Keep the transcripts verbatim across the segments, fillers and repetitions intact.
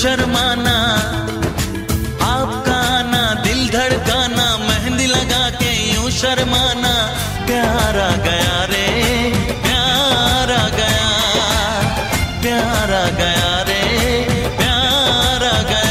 शर्माना, आपका आना दिल धड़काना, मेहंदी लगा के यूं शर्माना। प्यार आ गया रे, प्यार आ गया, प्यार आ गया रे, प्यार आ गया।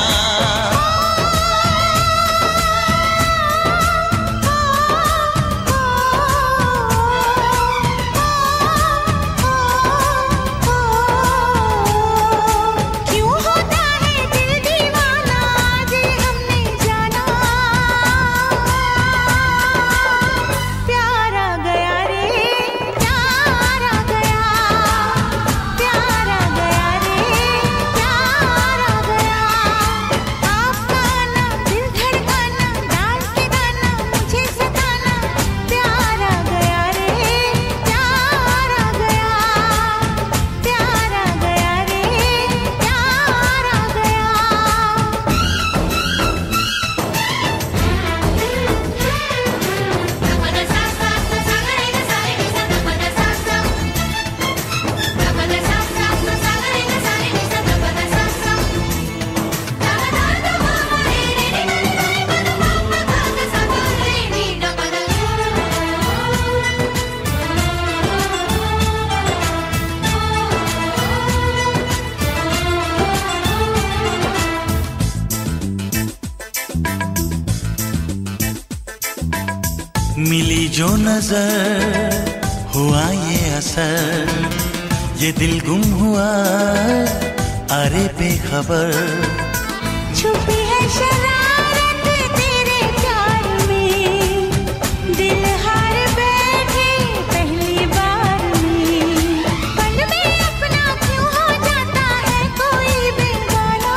मिली जो नजर हुआ ये असर, ये दिल गुम हुआ अरे बेखबर। छुपी है शरारत तेरे प्यार में, दिल हार बैठे पहली बार में। पल में अपना क्यों हो जाता है कोई बेगाना।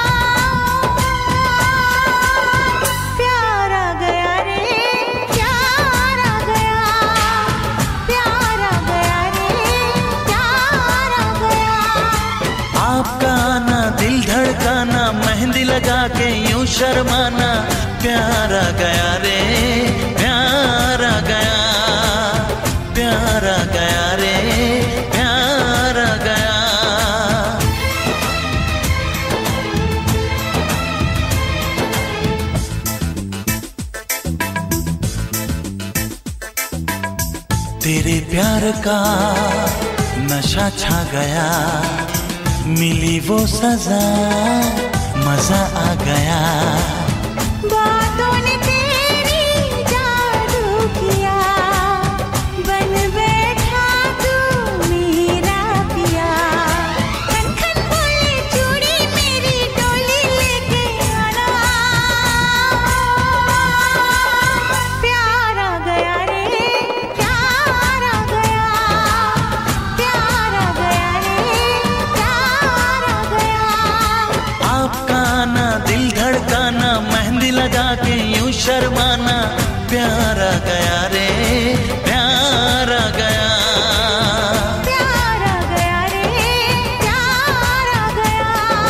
प्यार आ गया रे, प्यार आ गया, प्यार आ गया रे, प्यार आ गया। आपका आना दिल धड़काना, मेहंदी लगा के यूं शर्माना। प्यार आ गया रे, प्यार आ गया, प्यार आ गया रे, प्यार आ गया। तेरे प्यार का नशा छा गया, मिली वो सजा मजा आ गया। बातों ने तेरी जादू किया, बन बैठा तू मेरा पिया। खन खन बोले चूड़ी मेरी डोली लेके आना। प्यार आ गया रे, प्यार आ गया, प्यार आ गया रे, प्यार आ गया। आपका आना दिल धड़काना, मेहंदी लगा के यूं शर्माना। प्यार आ गया रे, प्यार आ गया। प्यार आ गया रे, प्यार आ गया।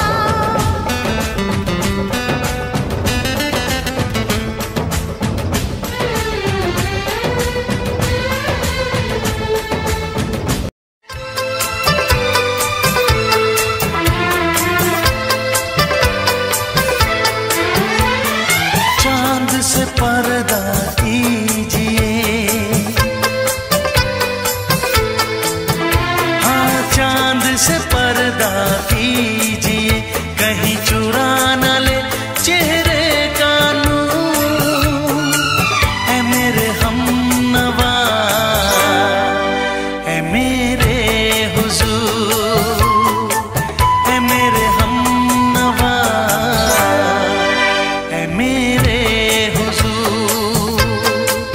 चांद से पर्दा कीजिए, हाँ चांद से पर्दा कीजिए, कहीं चुरा न ले चेहरे का नूर। ऐ मेरे हमनवा, ऐ मेरे हुजूर, ऐ मेरे हमनवा, ऐ मेरे हुजूर।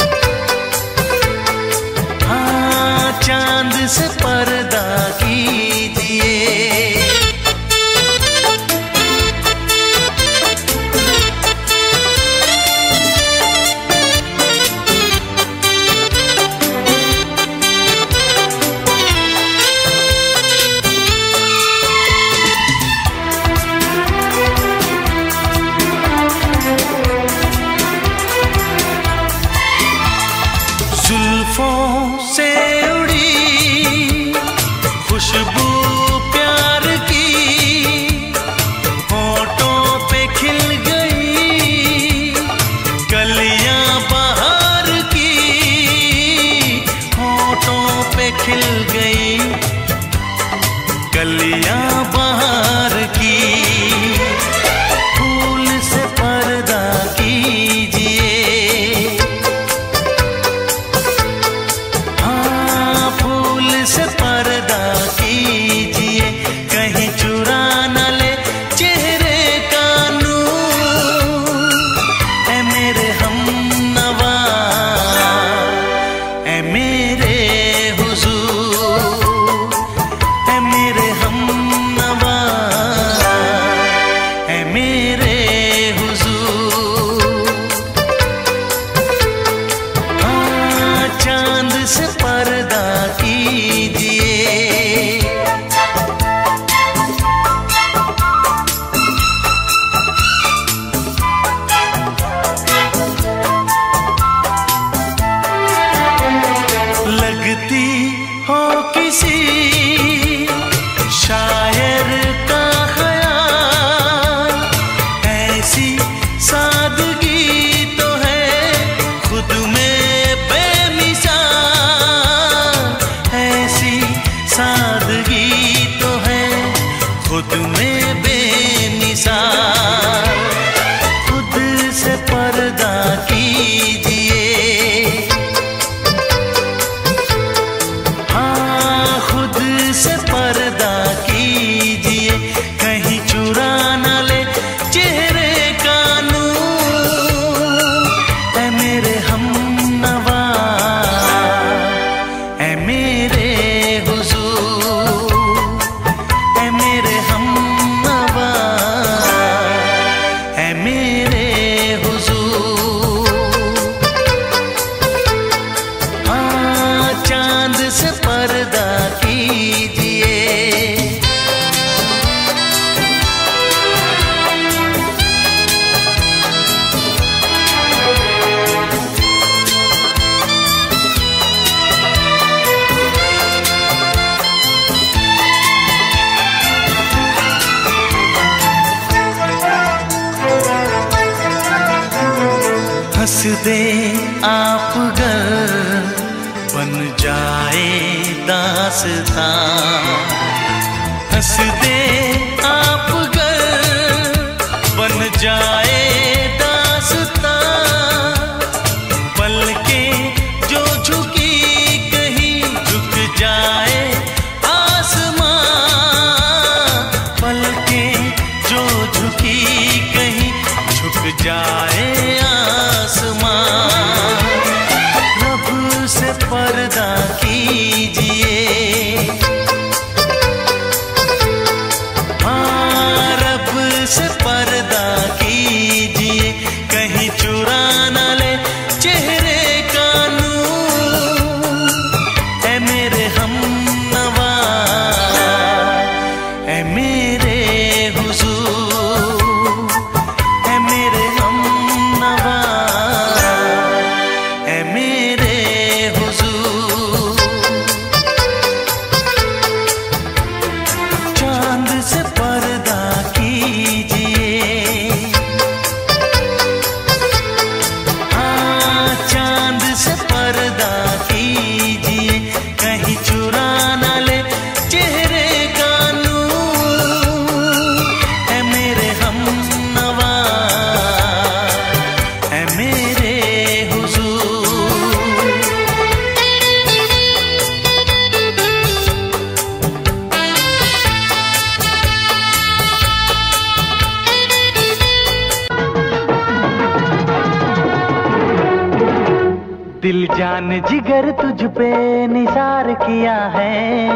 कीजिए। हाँ, खुद से पर्दा कीजिए, कहीं चुरा न ले चेहरे का नूर। ऐ मेरे हमनवा, ऐ मेरे हुजूर, ऐ मेरे हमनवा, ऐ मेरे हुजूर। हाँ, चांद से पर्दा कीजिए। हंस दे आप गर बन जाए दास्तां। हंस दे आप गर बन जाए दास्तां। पलकें जो झुकी कहीं झुक जाए आसमां। पलकें जो झुकी कहीं झुक जाए आसमां। रब से पर्दा कीजिए। हाँ, रब से पर्दा कीजिए, कहीं चुरा न ले चेहरे का नूर। ऐ मेरे हमनवा, ऐ मेरे हुजूर, ऐ मेरे हमनवा, ऐ मेरे हुजूर। चांद से पर्दा कीजिए। हाँ, चांद से पर्दा कीजिए, कहीं चुरा न ले चेहरे का नूर। ऐ मेरे हमनवा, ऐ मेरे हुजूर। दिल जान जिगर तुझ पे निसार किया है।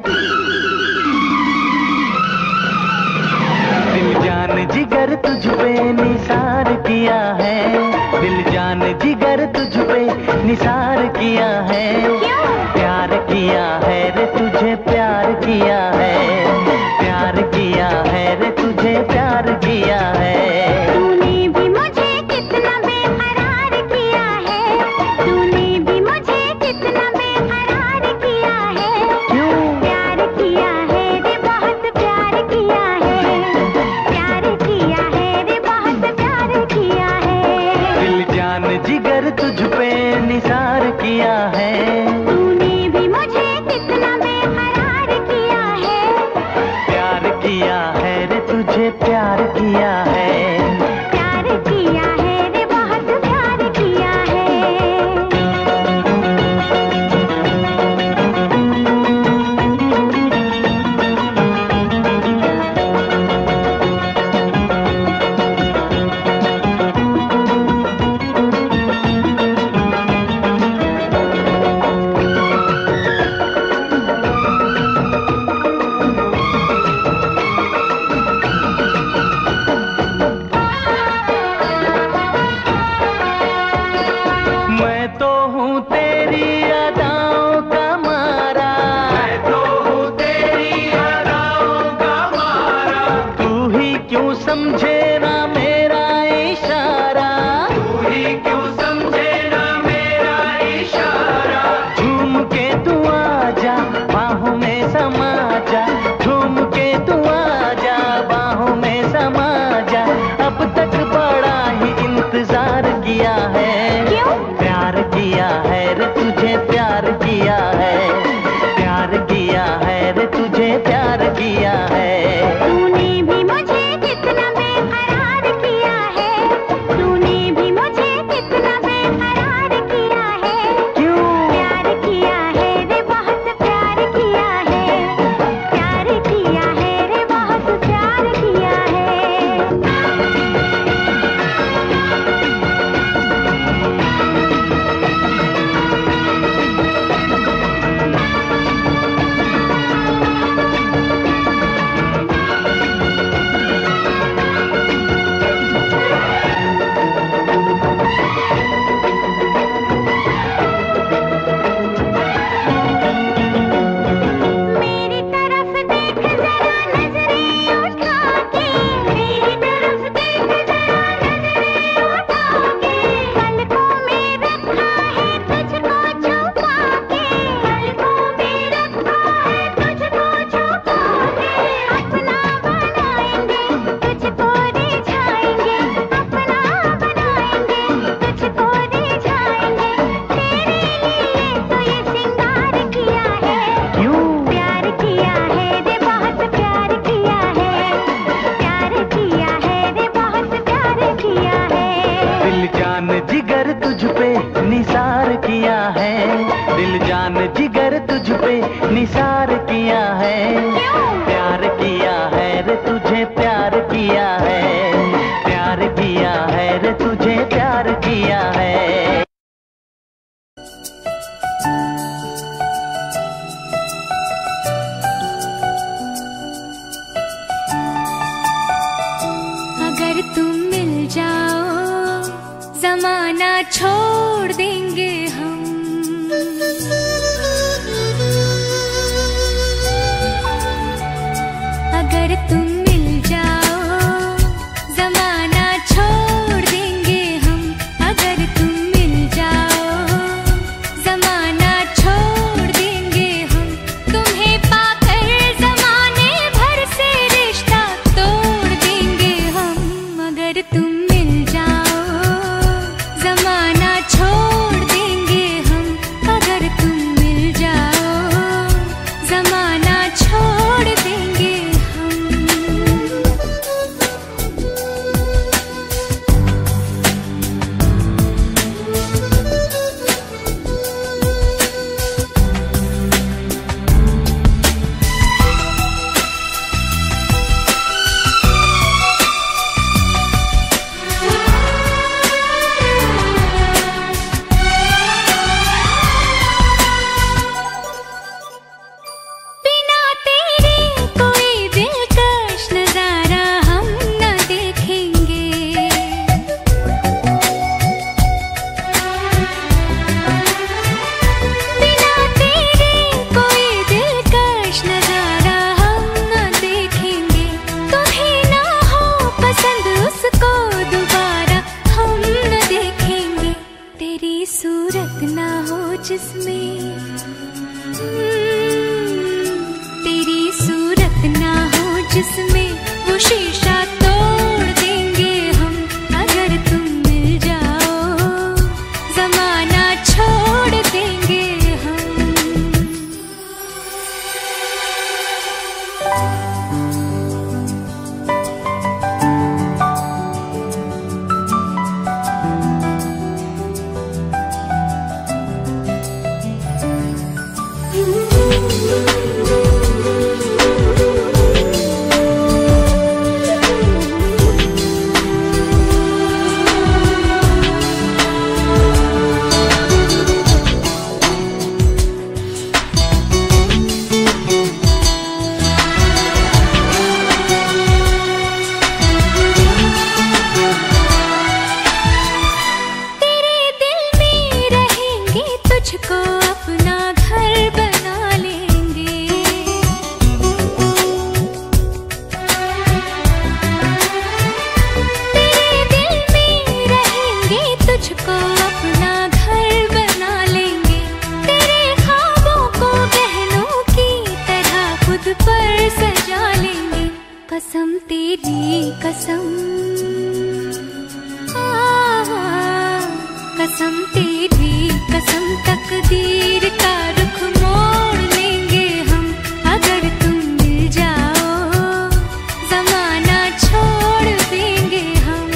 दिल जान जिगर तुझ पे निसार किया है। दिल जान जिगर तुझ पे निसार किया है। प्यार किया है रे तुझे, प्यार किया है। प्यार किया है रे तुझे, प्यार किया है। तूने भी मुझे कितना बेकरार किया है। तूने भी मुझे कितना बेकरार किया है। क्यों? प्यार किया है रे, बहुत प्यार किया है। प्यार किया है रे, बहुत प्यार किया है। दिल जान जिगर तुझ पे निसार किया है। तूने भी मुझे कितना बेकरार किया है। प्यार किया है रे तुझे, प्यार किया है। प्यार किया है रे, बहुत प्यार किया है। मैं तो हूँ तेरी अदाओं का मारा। मैं तो हूँ तेरी अदाओं का मारा। तू ही क्यों समझे ना मेरा इशारा। तू ही क्यों समझे ना मेरा इशारा। झूम के तू आजा, बाहों में समा जा। झूम के तू आजा, बाहों में समा जा। अब तक बड़ा ही इंतजार किया है। क्यों? प्यार किया है रे तुझे, प्यार किया है। प्यार किया है रे तुझे, प्यार किया है। तूने भी मुझे कितना बेकरार किया है। तूने भी मुझे कितना जान जिगर तुझ पे निसार किया है, दिल जान जिगर तुझ पे निसार किया है, प्यार किया है रे तुझे प्यार किया है, प्यार किया है रे तुझे प्यार किया है। अगर तुम मिल जाओ जमाना छोड़ देंगे हम, अगर तुम मिल जाओ जमाना छोड़ देंगे हम, अगर तुम मिल जाओ जमाना छोड़ देंगे हम, तुम्हें पाकर जमाने भर से रिश्ता तोड़ देंगे हम। अगर तुम मिल जाओ जमाना छोड़ देंगे हम, अगर तुम मिल जाओ जमाना छोड़ देंगे हम। बिना तेरे कोई दिलकश नजारा हम न देखेंगे, बिना तेरे कोई दिलकश नजारा हम न देखेंगे, तुम्हें ना हो पसंद उसको दोबारा हम न देखेंगे, तेरी सूरत ना हो जिसमें तेरी सूरत ना हो जिसमें वो शीशा तोड़ देंगे हम। अगर तुम मिल जाओ जमाना छोड़ देंगे हम। तेरे दिल में रहेंगे, तुझको अपना घर बना लेंगे, तेरे दिल में रहेंगे, तुझको अपना घर बना लेंगे, तेरे ख्वाबों को बहनों की तरह खुद पर सजा लेंगे। कसम तेरी कसम, कसम तेरी कसम, तकदीर का रुख मोड़ लेंगे हम। अगर तुम मिल जाओ जमाना छोड़ देंगे हम।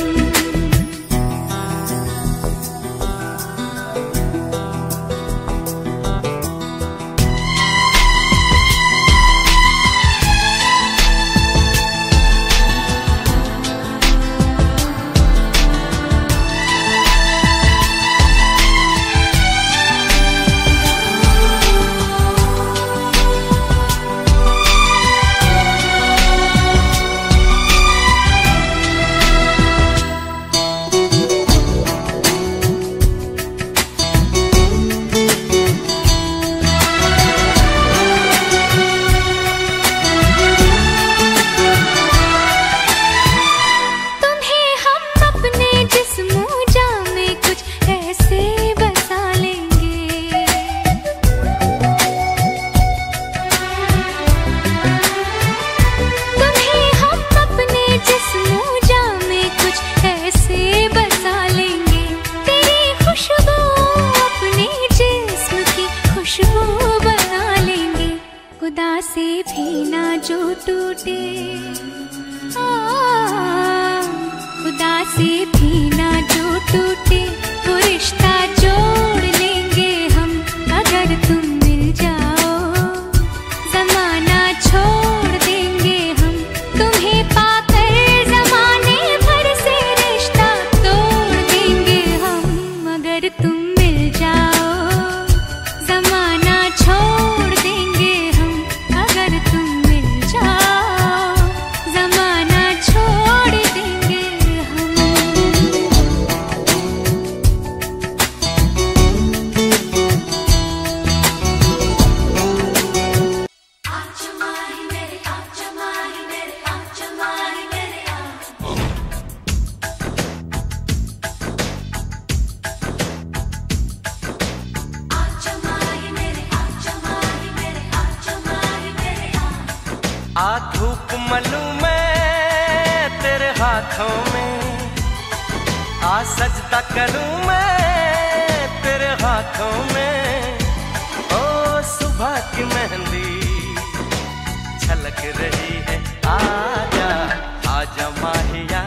आ धूप मलूं मैं तेरे हाथों में, आ सजदा करूं मैं तेरे हाथों में। ओ सुबह की मेहंदी छलक रही है, आजा आजा माहिया,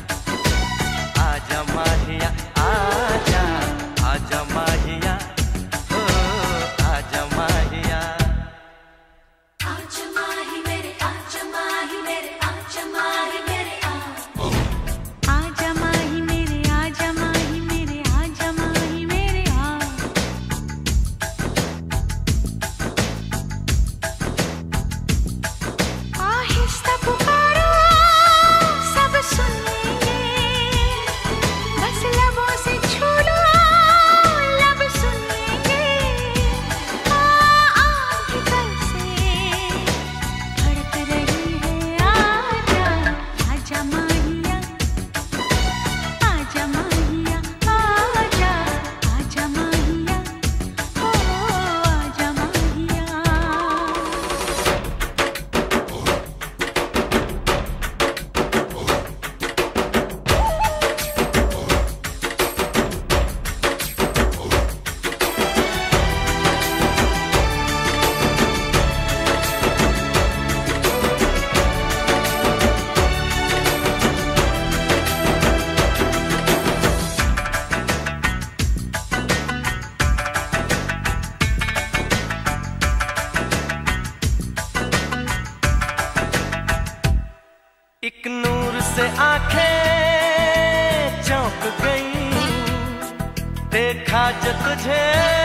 आजा माहिया, आजा आजा माहिया, ओ आजा माहिया। आजा माही मेरे, आजा माही मेरे, आजा माही मेरे, आ आजा माही मेरे, आजा माही मेरे, आजा माही मेरे, आ आहिस्ता पुकारो सब सुन लेंगे, बस लबों से छू लो लब सुन लेंगे। आ आँख कल से धड़क रही है, आजा आजा माहिया, आजा माहिया, आजा आजा माहिया, ओ आजा माहिया। एक नूर से आंखें चौंक गई, देखा जो तुझे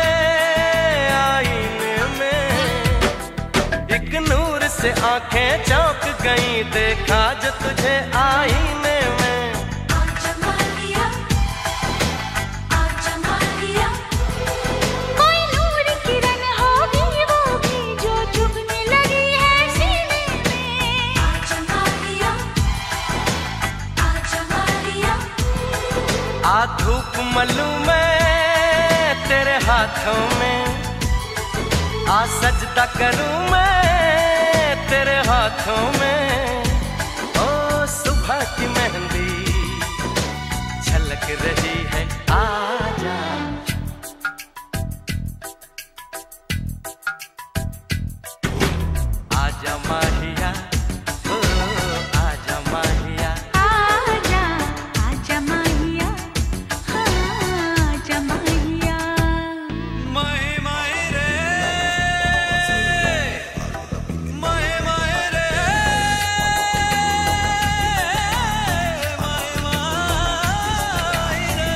आईने में। एक नूर से आंखें चौंक गई, देखा जो तुझे आईने में। आजा माहिया, आजा माहिया, कोई नूर किरण होगी वो भी जो चुभने लगी है सीने में। आजा माहिया, आजा माहिया, आ धूप मलूं मैं तेरे हाथों में, आ सजदा करूं मैं तेरे हाथों में। ओ सुबह की मेहंदी छलक रही है, आजा आजा माहिया, ओ आजा माहिया। आजा आजा माहिया, हाँ आजा माहिया। माए माए रे, माए माए रे, माए माए रे।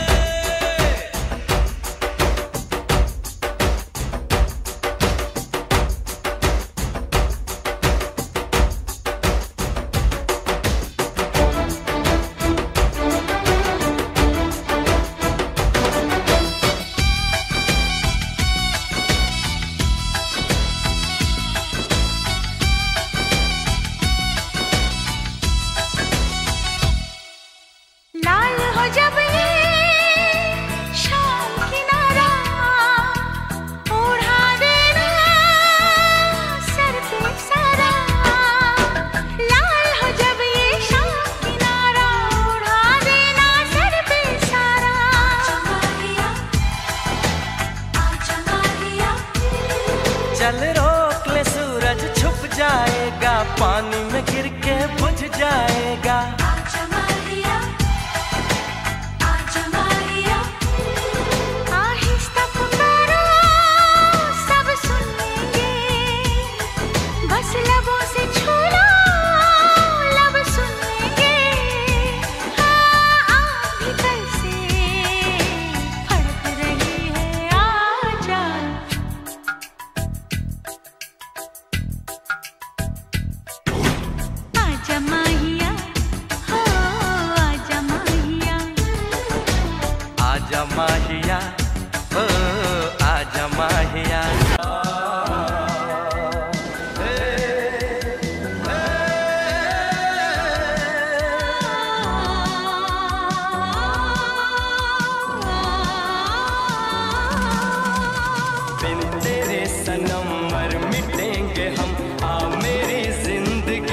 लाल हो जब ये शाम किनारा, ओढ़ा देना सर पे सारा। लाल हो जब ये शाम किनारा, ओढ़ा देना सर पे सारा। आजा माहिया, आजा माहिया, चल रोक ले सूरज छुप जाएगा, पानी में गिर के बुझ जाएगा। आजा माहिया, आजा माहिया, आहिस्ता पुकारो सब सुन लेंगे, बस लबों से छू लो लब सुन लेंगे। हाँ आँख भी कल से फड़क रही है, आजा आजा माहिया, हो आजा माहिया। आजा माहिया, ओ आजा माहिया। बिन तेरे सनम मर मिटेंगे हम, आ मेरी जिंदगी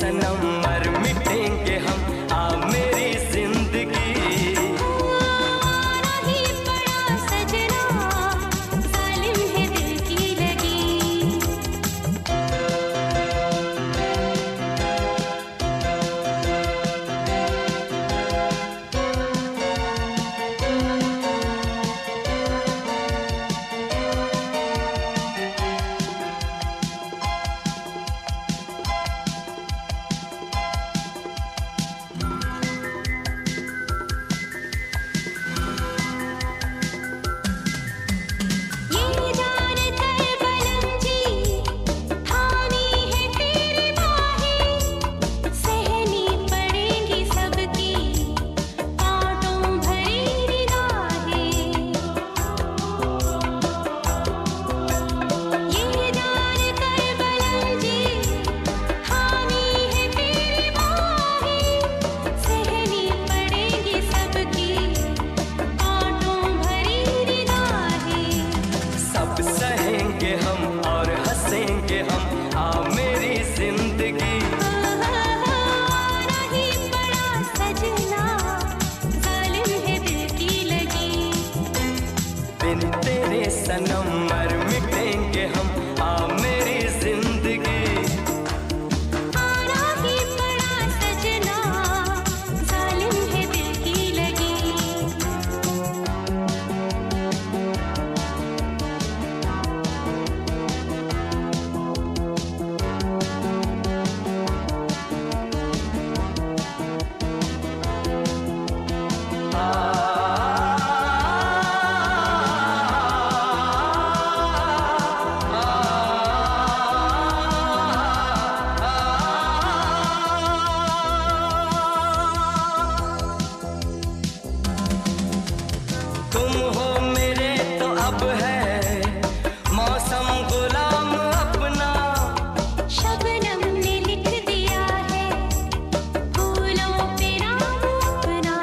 सनम मर मिटेंगे हम, आ मेरी जिंदगी। आना ही पड़ा सजना, जालिम है दिल की लगी। ये जान कर बलम जी, थामी है तेरी बाहें, सहनी पड़ेंगी सबकी कांटों भरी निगाहें। ये जान कर बलम जी, थामी है तेरी बाहें, सहनी पड़ेंगी सबकी कांटों भरी निगाहें। सब सहेंगे हम और हंसेंगे हम, आ मेरी जिंदगी। आना ही पड़ा सजना, जालिम है दिल की लगी। बिन तेरे सनम मर मिटेंगे हम, आ मेरी जिंदगी। आना ही पड़ा सजना, जालिम है दिल की लगी। तुम हो मेरे तो अब है मौसम गुलाम अपना। शबनम ने लिख दिया है फूलों पे नाम अपना।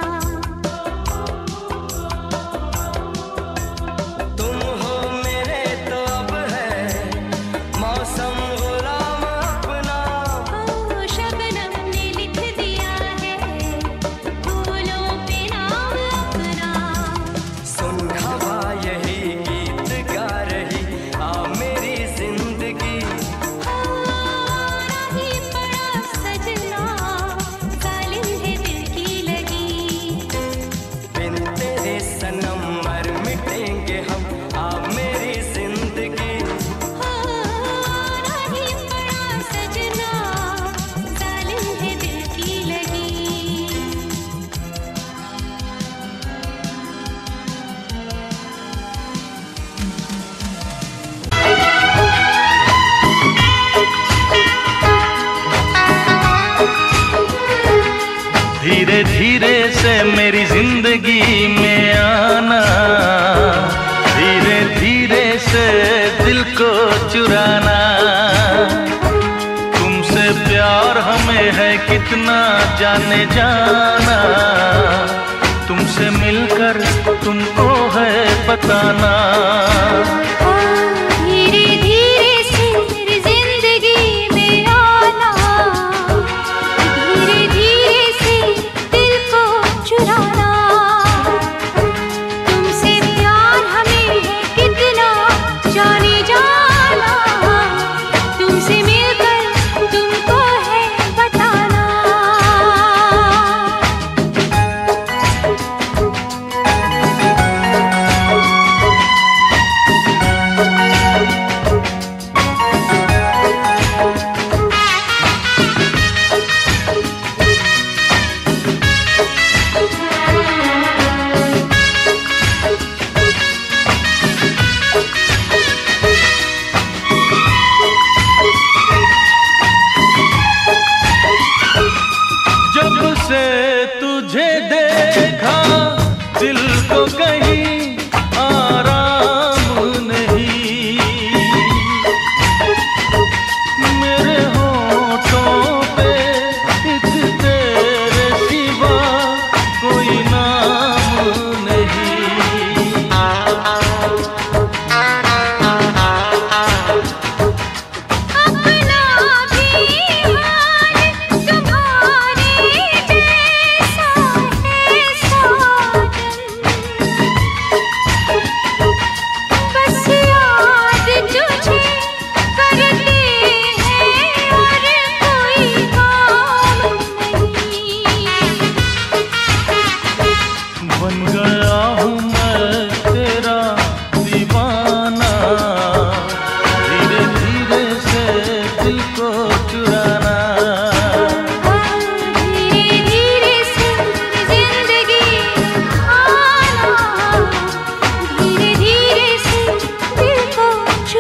तुम हो मेरे तो अब है मौसम गुलाम अपना। ओ शबनम ने लिख दिया है फूलों पे नाम अपना। सुन हवा यही गीत गा रही, आ मेरी जिंदगी। आना ही पड़ा सजना, जालिम है दिल की लगी। बिन तेरे सनम मर मिटेंगे हम, आ मेरी जिंदगी। आना ही पड़ा सजना, जालिम है दिल की लगी। धीरे धीरे से मेरी जिंदगी में आना, धीरे धीरे से दिल को चुराना। तुमसे प्यार हमें है कितना जाने जाना, तुमसे मिलकर तुमको है बताना। धीरे धीरे से मेरी जिंदगी में आना, धीरे धीरे से दिल को चुराना। तुमसे प्यार हमें है कितना जाने जाना, तुमसे मिलकर तुमको है बताना।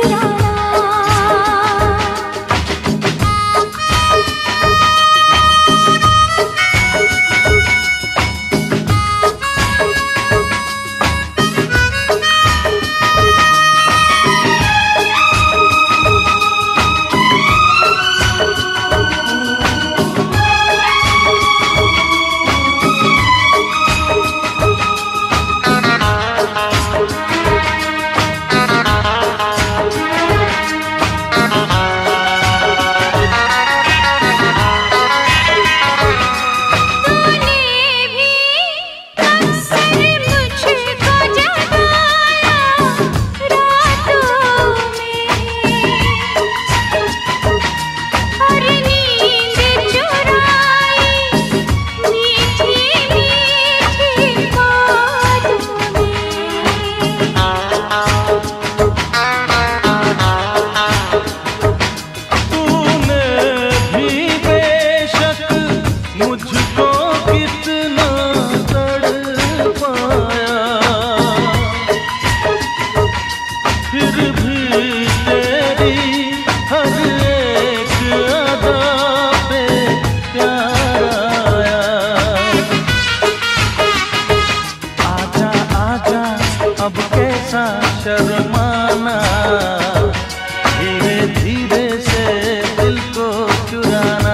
शर्माना, धीरे धीरे से दिल को चुराना,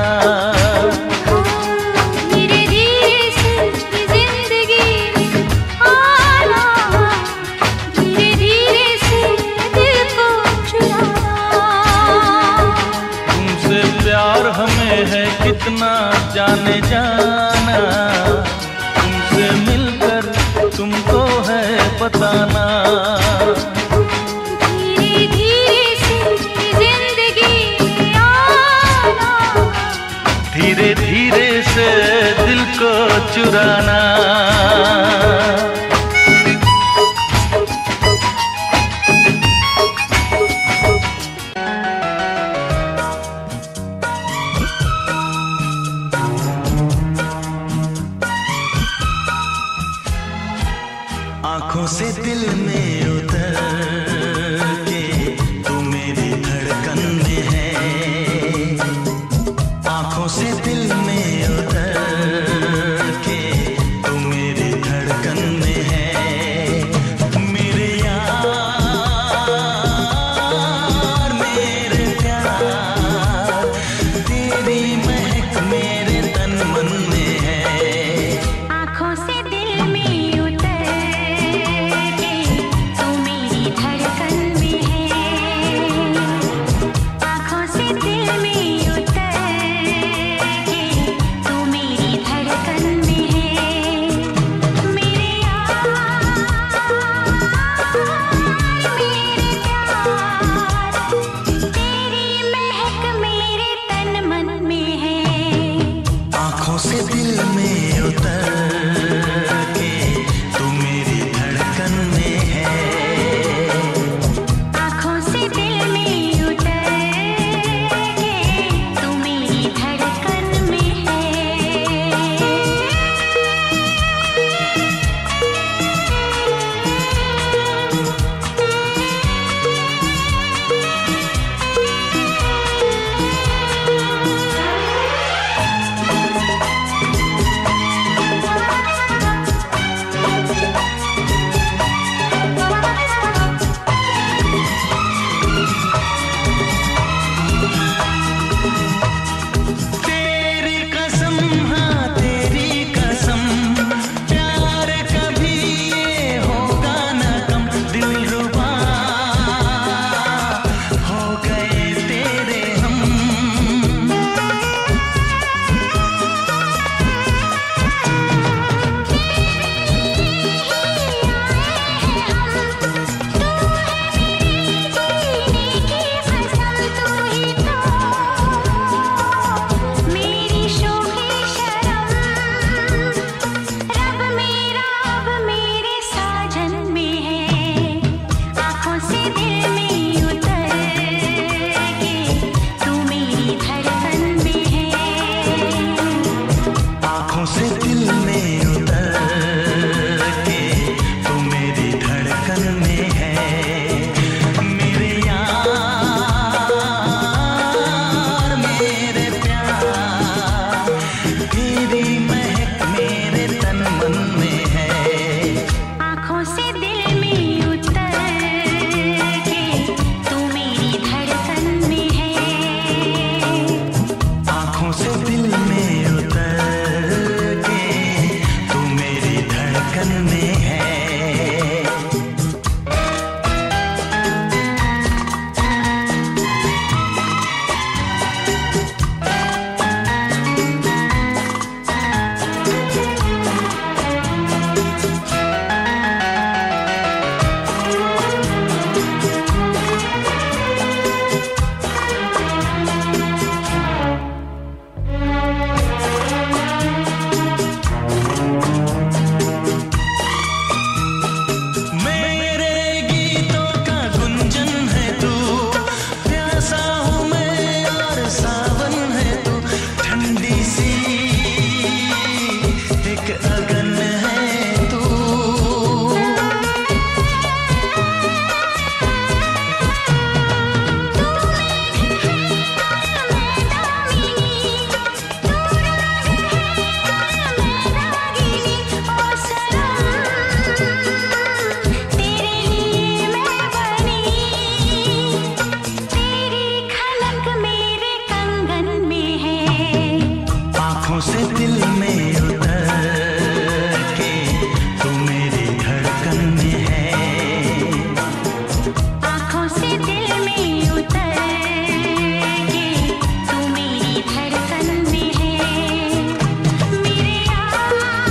धीरे धीरे से जिंदगी आना, धीरे धीरे से दिल को चुराना। तुमसे प्यार हमें है कितना जाने जाना, तुमसे मिलकर तुमको है बताना। धीरे धीरे से जिंदगी आना, धीरे धीरे से दिल को चुराना। आँखों से दिल में उतर के तू मेरी धड़कन में है, आँखों से दिल में उतर के से दिल में उतर के तू मेरी धड़कन में है। आँखों से दिल में उतर के तू मेरी धड़कन में है। मेरे यार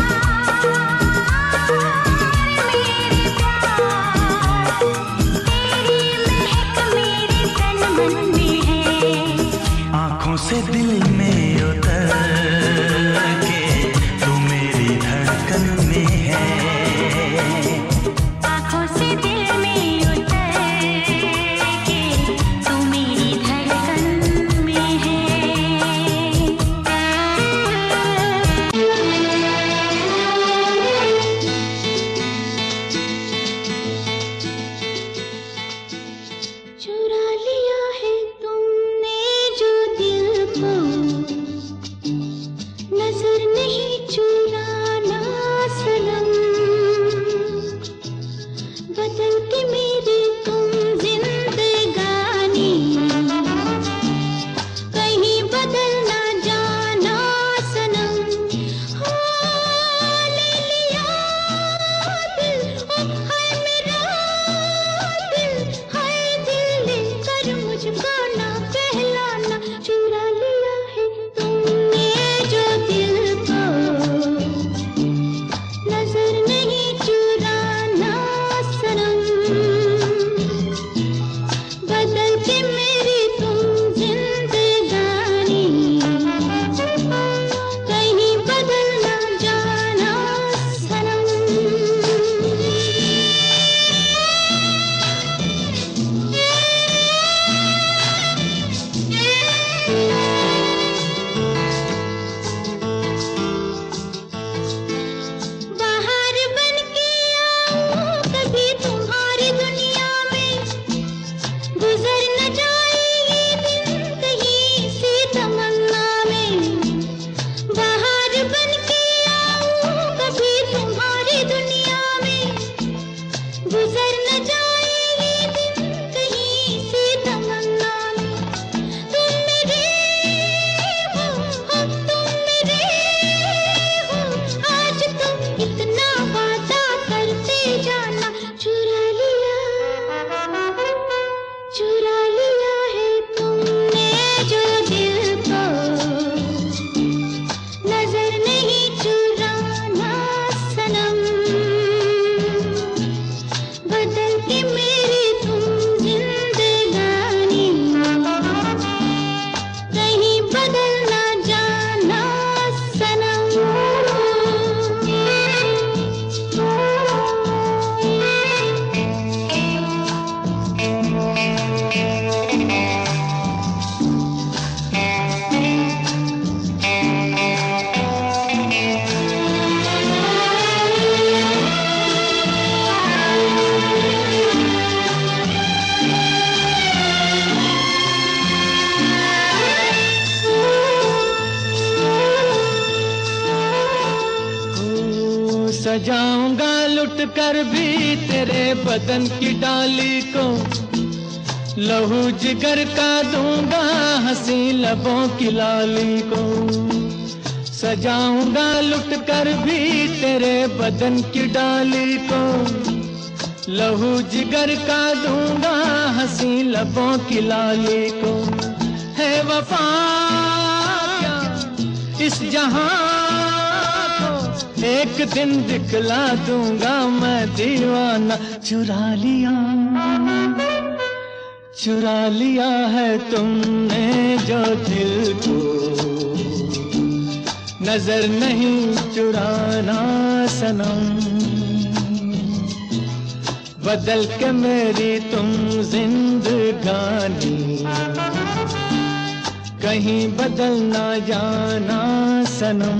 मेरे प्यार तेरी महक मेरे तन मन में है। आँखों से दिल में उतर के तू मेरी धड़कन में है। आँखों से दिल में उतर के तू मेरी धड़कन में है। चुरा लिया है तुमने जो दिल को, नजर नहीं चुराना सनम। बदल के मेरी तुम जिंदगानी, कहीं बदल ना जाना सनम। हाँ, ले लिया दिल, ओ हाय मेरा दिल, हाय दिल लेकर मुझको ना कहलाना। चुरा लिया है तुमने जो दिल को, नजर नहीं चुराना सनम। बदल के मेरी तुम जिंदगानी, कहीं बदल ना जाना सनम। बाहर बन के आऊं कभी तुम्हारी दुनिया में, गुजर न जाए ये दिन कहीं सी तमन्ना में। बाहर बन के आऊं कभी तुम्हारी दुनिया में, गुजर न जाए ये दिन कहीं सी तमन्ना में। तुम मेरे हो, हो तुम मेरे हो, आज तुम इतना वादा करते जाना। चुरा लिया चुरा लिया है तुमने जो दिल को, नजर नहीं चुराना सनम। बदल के मेरी तुम जिंदगानी, कहीं बदल ना जाना सनम। सजाऊंगा लुट कर भी तेरे बदन की डाली को, लहू जिगर का दूंगा हंसी लबों की लाली को। सजाऊंगा लुट कर भी तेरे बदन की डाली को, लहू जिगर का दूंगा हंसी लबों की लाली को। है वफा क्या इस जहां को, एक दिन दिखला दूंगा मैं दीवाना। चुरा लिया चुरा लिया है तुमने जो दिल को, नजर नहीं चुराना सनम। बदल के मेरी तुम जिंदगानी, कहीं बदल ना जाना सनम।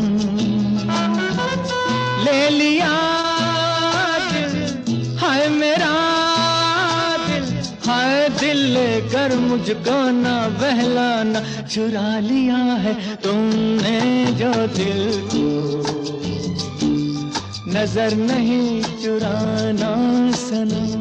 ले लिया दिल, हाय मेरा दिल, हाय दिल लेकर मुझको ना बहलाना। चुरा लिया है तुमने जो दिल को, नजर नहीं चुराना सनम।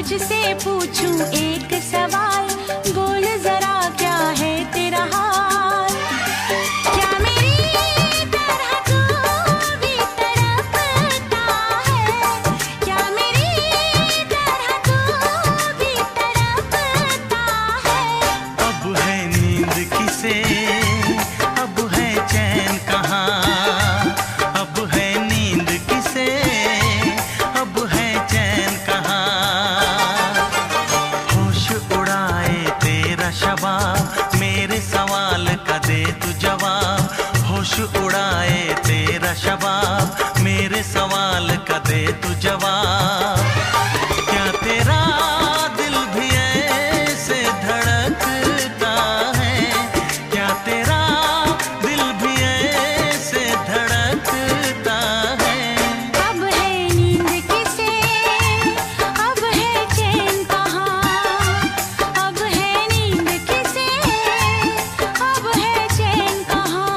तुझसे पूछूं एक सवाल, बोल जरा क्या है तेरा हाल? क्या मेरी तरह तू भी तड़पता है? क्या मेरी तरह तू भी तड़पता है? अब है नींद किसे, अब है चैन कहाँ? अब है नींद किसे, अब है चैन कहाँ? होश उड़ाए तेरा शबाब, मेरे सवाल का दे तू जवाब। होश उड़ाए तेरा शबाब, मेरे सवाल का दे तू जवाब। क्या तेरा दिल भी ऐसे धड़कता है? क्या तेरा दिल भी ऐसे धड़कता है? अब है नींद किसे, अब है चैन कहाँ? अब है नींद किसे, अब है चैन कहाँ?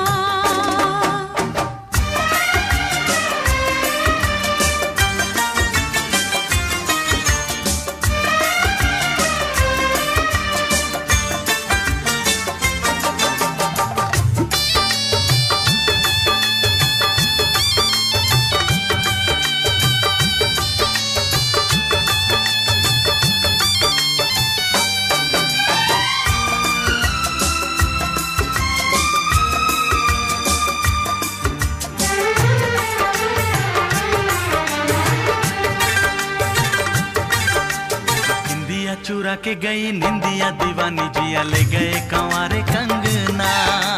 निंदिया चुरा के गई निंदिया दीवानी, जिया ले गए कंवारे कंगना।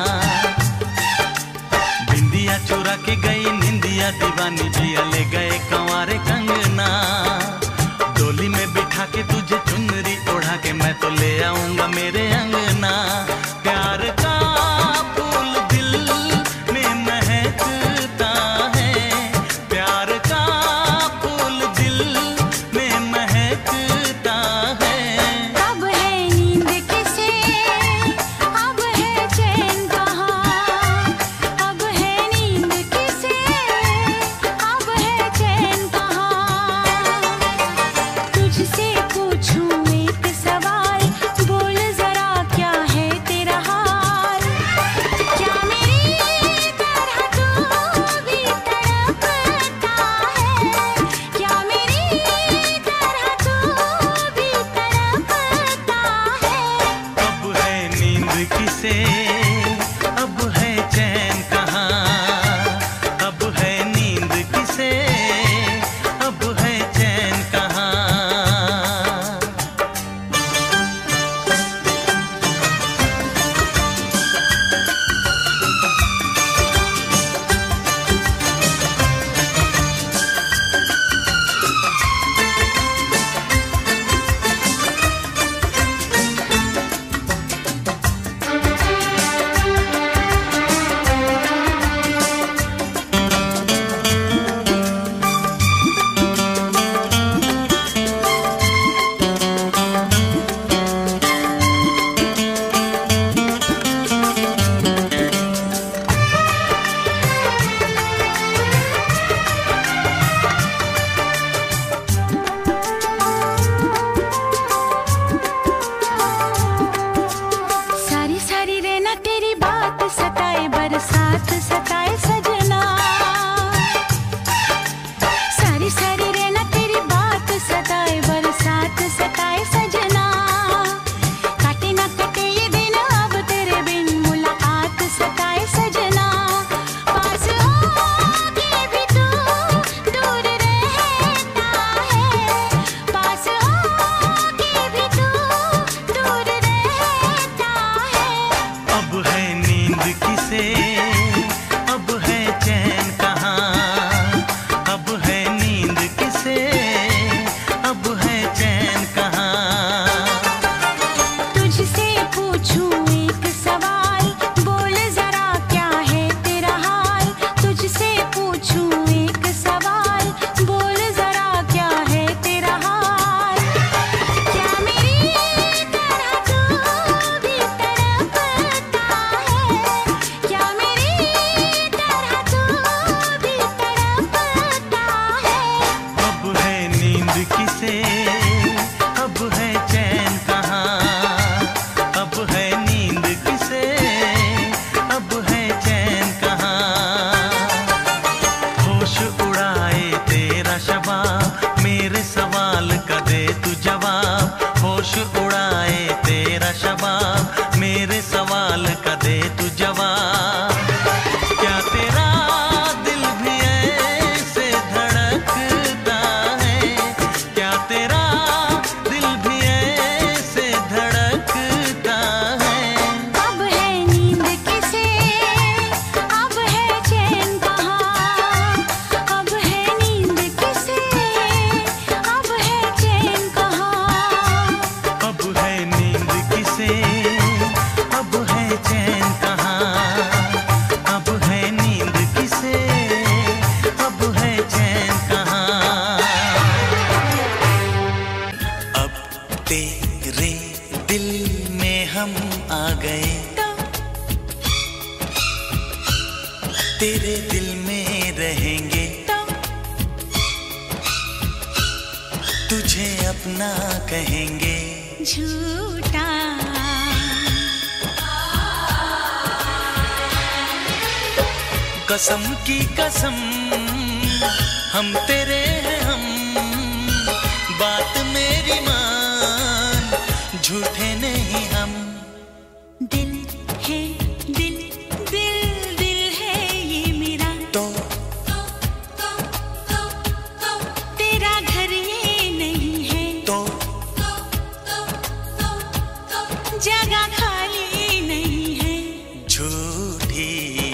बिंदिया चुरा के गई निंदिया दीवानी, जिया ले गए कंवारे कंगना। डोली में बिठा के तुझे चुनरी ओढ़ा के मैं तो ले आऊंगा मेरे अंगना। प्यार का फूल दिल में महकता है, प्यार का फूल दिल में महकता है। अब है नींद किसे, अब है चैन कहाँ? अब है नींद किसे, अब है चैन कहाँ? उड़ाए तेरा शबाब, मेरे सवाल का दे तू जवाब। क्या तेरा दिल भी ऐसे धड़कता है, क्या तेरा दिल भी ऐसे धड़कता है। अब है नींद किसे, अब है चैन कहाँ, अब है नींद किसे, अब है चैन कहाँ। अब है नींद किसे, अब है चैन कहाँ, अब है नींद किसे, अब है चैन कहाँ। अब तेरे दिल में हम आ गए, तेरे दिल में रहेंगे, तुझे अपना कहेंगे। झूठा कसम की कसम हम तेरे हैं हम, बात मेरी मान, झूठे नहीं हम। दिल है दिल, दिल दिल है ये मेरा, तो तेरा घर ये नहीं है, तो जगह खाली नहीं है। झूठी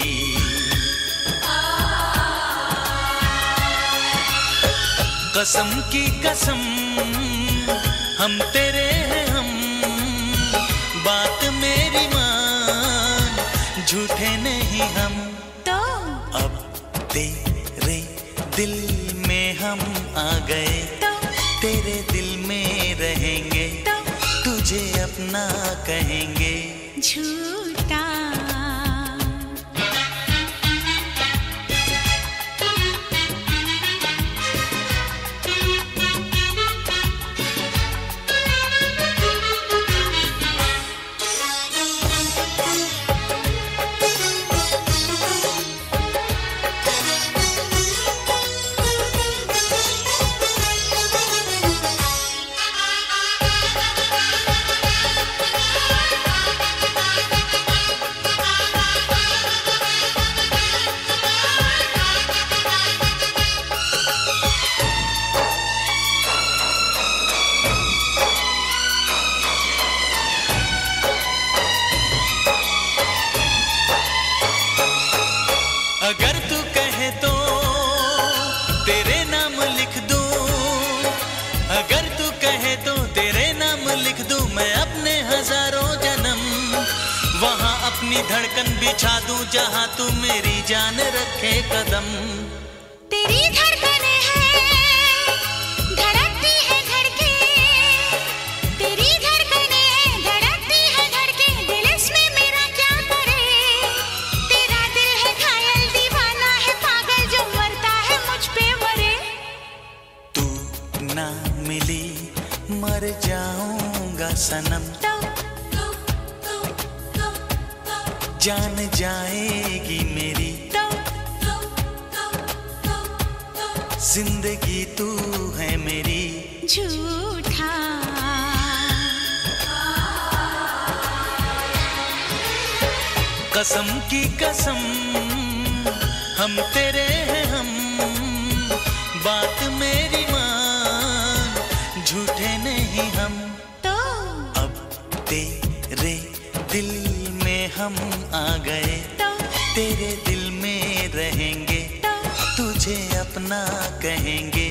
कसम की कसम हम तेरे हैं हम, बात मेरी मान, झूठे नहीं हम। तो अब तेरे दिल में हम आ गए, तो तेरे दिल में रहेंगे, तो तुझे अपना कहेंगे। झूठा अगर तू कहे तो तेरे नाम लिख दूं, अगर तू कहे तो तेरे नाम लिख दूं, मैं अपने हजारों जन्म वहां अपनी धड़कन बिछा दूं, जहां तू मेरी जान रखे कदम। तेरी धड़कने हैं, धड़कती है धड़के, तेरी धड़कने हैं, धड़कती है धड़के, दिल इसमें मेरा क्या करे। तेरा दिल है घायल, दीवाना है पागल, जो मरता है मुझ पे मरे। तू ना मिली मर जाऊंगा सनम, जान जाएगी मेरी जिंदगी, तू है मेरी। झूठा कसम की कसम हम तेरे हैं हम, बात मेरी मान, झूठे नहीं हम। तो अब तेरे दिल में हम आ गए, तो तेरे दिल में रहेंगे, तो तुझे अपना कहेंगे।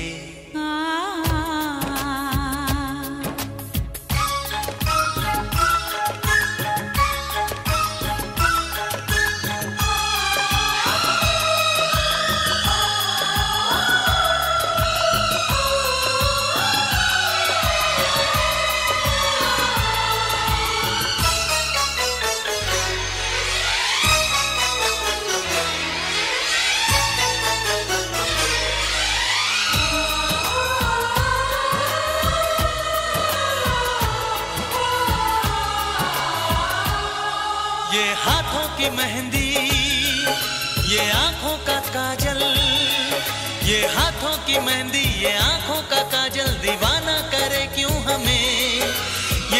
ये हाथों की मेहंदी, ये आंखों का काजल, ये हाथों की मेहंदी, ये आंखों का काजल, दीवाना करे क्यों हमें।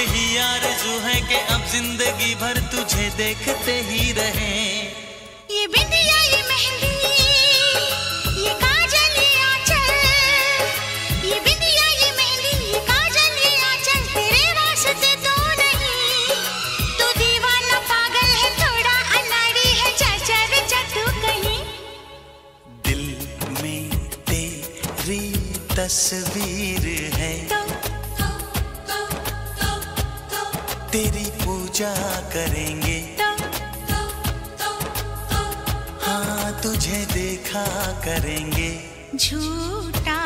देखते ही रहें। ये बिंदिया ये मेहंदी ये काजल ये आंचल, ये बिंदिया ये मेहंदी ये काजल ये आंचल तेरे वास्ते तो नहीं। तू दीवाना पागल है थोड़ा अनाड़ी है, चाचा रे तू कहीं। दिल में तेरी तस्वीर है, तेरी पूजा करेंगे। हाँ तुझे देखा करेंगे। झूठा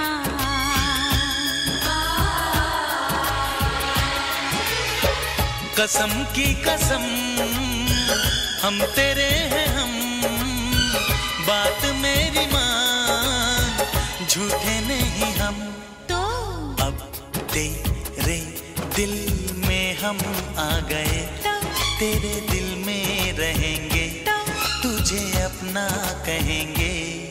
कसम की कसम हम तेरे हैं हम, बात मेरी मान झूठे नहीं हम। तो अब तेरे दिल में हम आ गए, तेरे दिल में रहेंगे, तुझे अपना कहेंगे।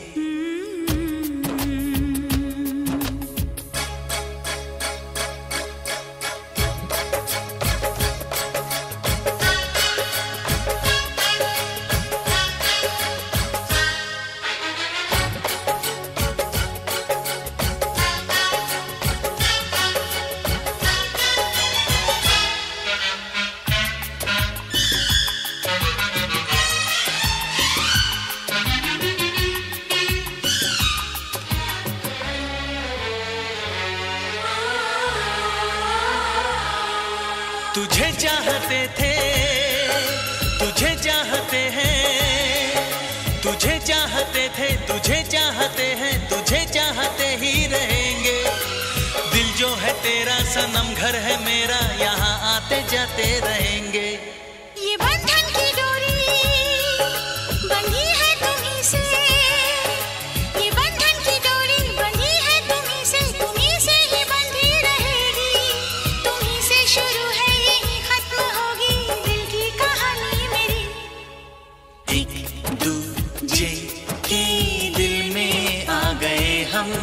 तुझे चाहते थे तुझे चाहते हैं, तुझे चाहते थे तुझे चाहते हैं, तुझे चाहते ही रहेंगे। दिल जो है तेरा सनम घर है मेरा, यहाँ आते जाते रहेंगे। ये बंधन की डोरी बंधी है तुम्हीं से, ये बंधन की डोरी बंधी है तुम्हीं से, तुम्हीं से ही बंधी रहेगी। तुम्हीं से शुरू है यही खत्म होगी दिल की कहानी मेरी। एक दूजे के दिल में आ गए हम,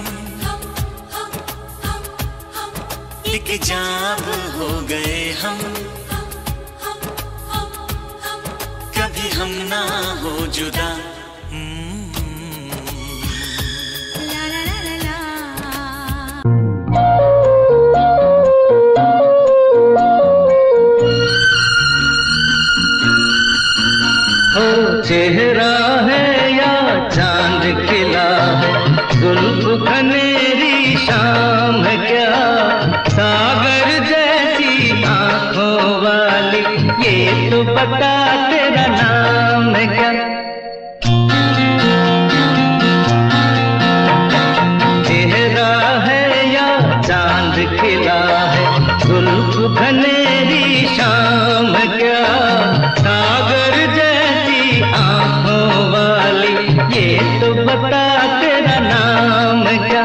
एक जाब हो गए हम, कभी हम ना हो जुदा। ला ला ला ला ला। हो चेहरा है या चांद खिला है, जुल्फ घनेरी शाम है क्या, सागर जैसी आंखों वाली ये तो बता तेरा नाम है क्या। चेहरा है या चांद खिला है, जुल्फ घनेरी शाम है क्या, सागर जैसी आंखों वाली ये तो बता तेरा नाम है क्या।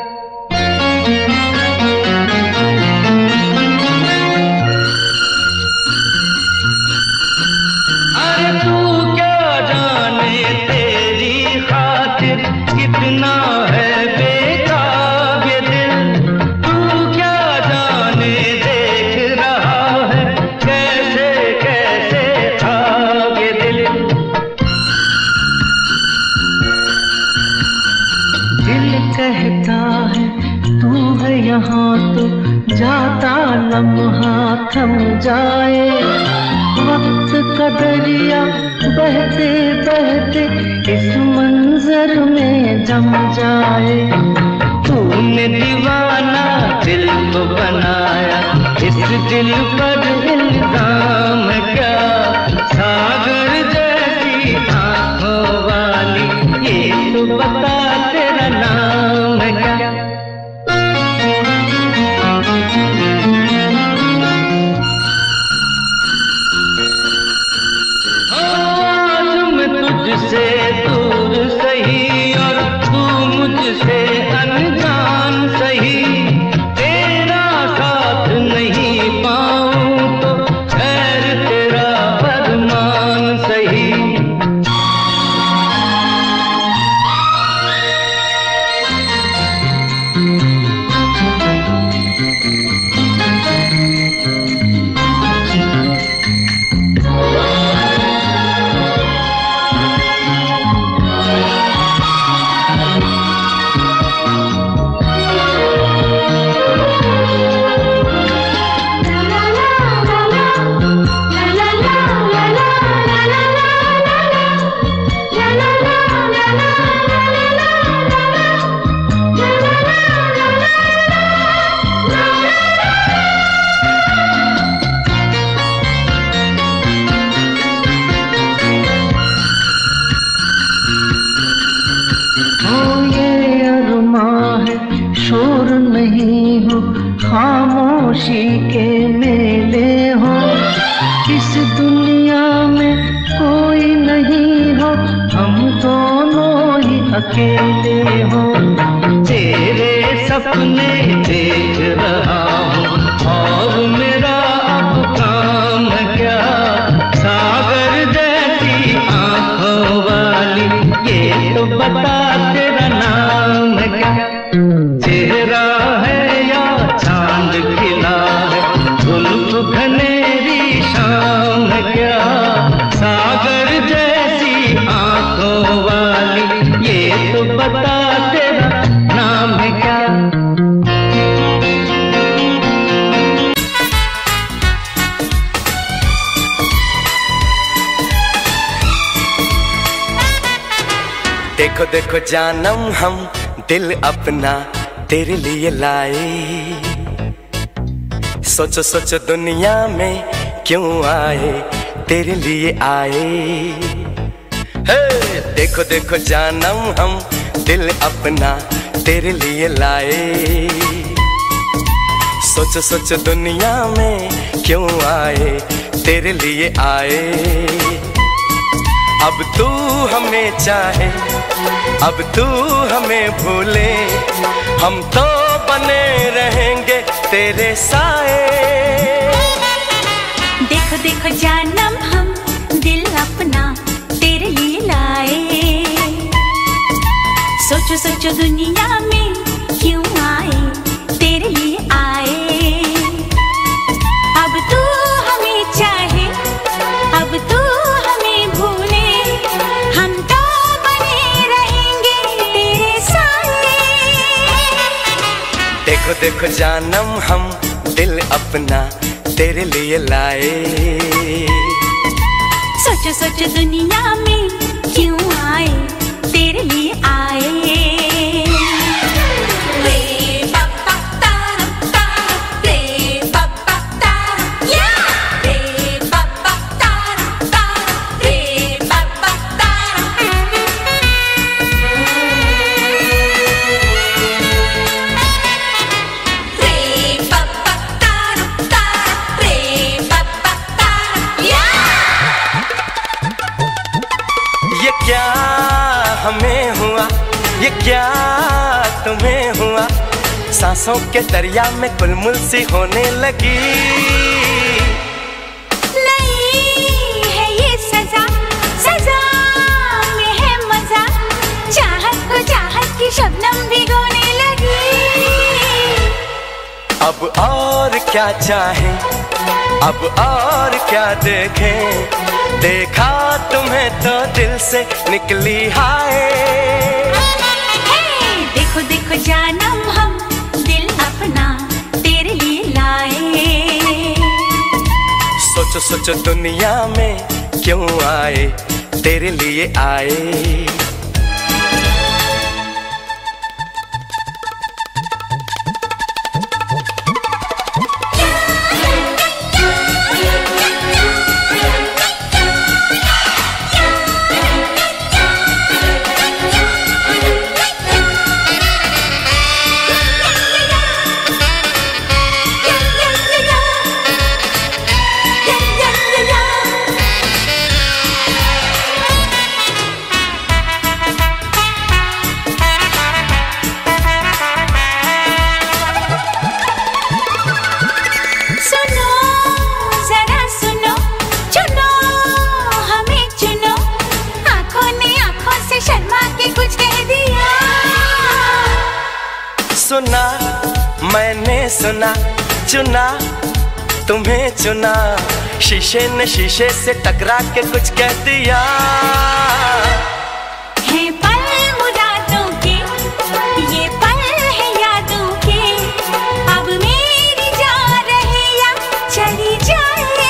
अरे तू क्या जाने तेरी खातिर कितना है बेताब ये दिल, तू क्या जाने देख रहा है कैसे कैसे खाब ये दिल। दिल कहता है तू है यहाँ तो जाता लम्हा थम जाए, वक्त का दरिया बहते बहते इस मंजर में जम जाए। तूने दीवाना दिल को बनाया, इस दिल पर इल्जाम क्या, सागर जैसी आंखों वाली ये तो बता तेरा नाम क्या। तुझसे दूर सही और तू मुझसे अनजान सही, तेरा साथ नहीं पाऊं तो खैर तेरा खामोशी के मेले हो, इस दुनिया में कोई नहीं हो, हम दोनों ही अकेले हो। तेरे सपने देख रहा हूँ और मेरा अब काम क्या, सागर जैसी आंखों वाली ये तो बता तेरा नाम क्या। चेहरा है या चांद खिला है, जुल्फ घनेरी शाम क्या, सागर जैसी आंखों वाली ये तो बता तेरा नाम है क्या। देखो देखो जानम हम दिल अपना तेरे लिए लाए, सोचो सोचो दुनिया में क्यों आए, तेरे लिए आए। हे देखो देखो जानम हम दिल अपना तेरे लिए लाए, सोचो सोचो दुनिया में क्यों आए, तेरे लिए आए। अब तू हमें चाहे, अब तू हमें भूले, हम तो बने रहेंगे तेरे साए। देखो देखो जानम हम दिल अपना तेरे लिए लाए, सोचो सोचो दुनिया में क्यों आए, तेरे लिए आए। अब तू हमें चाहे, अब तू हमें भूले, हम तो बने रहेंगे तेरे साए। देखो देखो जानम हम दिल अपना तेरे लिए लाए, सोचो सोचो दुनिया में क्यों आए, तेरे लिए आए। ये क्या हमें हुआ, ये क्या तुम्हें हुआ, सांसों के दरिया में गुलमुल सी होने लगी। नहीं है ये सजा, सजा में है मजा, चाहत को चाहत की शबनम भिगोने लगी। अब और क्या चाहे, अब और क्या देखें, देखा तुम्हें तो दिल से निकली हाय। देखो देखो जानम हम दिल अपना तेरे लिए लाए, सोचो सोचो दुनिया में क्यों आए, तेरे लिए आए। सुना मैंने सुना, चुना तुम्हें चुना, शीशे ने शीशे से टकरा के कुछ कह दिया। है पल मुरादों के, ये पल है यादों के, अब मेरी जा रहे या चली जाए।